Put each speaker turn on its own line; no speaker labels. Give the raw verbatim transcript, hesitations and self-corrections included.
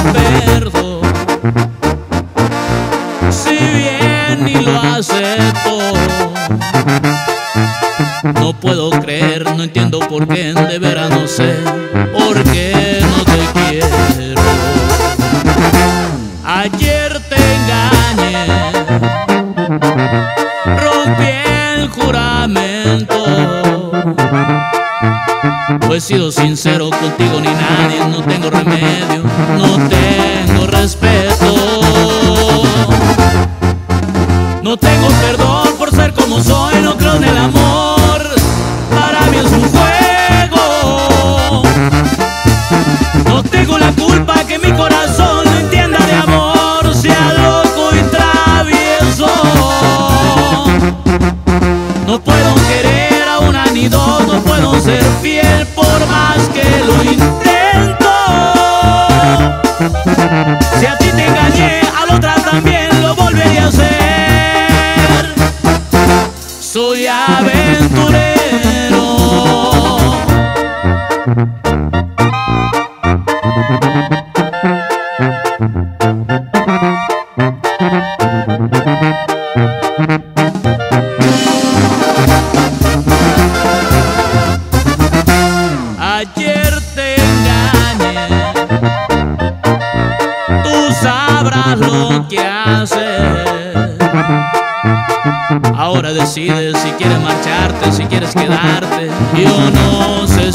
perdón, si bien y lo acepto. No puedo creer, no entiendo por qué, de veras no sé por qué no te quiero. Ayer te engañé, rompí el juramento, pues he sido sincero contigo ni nadie, no tengo remedio, no tengo respeto. No tengo perdón por ser como soy, no creo en el amor, para mí es un juego. No tengo la culpa que mi corazón no entienda de amor, sea loco y travieso. No puedo querer a una ni dos, no puedo ser fiel por más que lo intento. Si a ti te engañé, a la otra también lo volvería a hacer. Soy aventurero. Ayer te engañé, tú sabrás lo que hacer. Ahora decides si quieres marcharte, si quieres quedarte. Yo no sé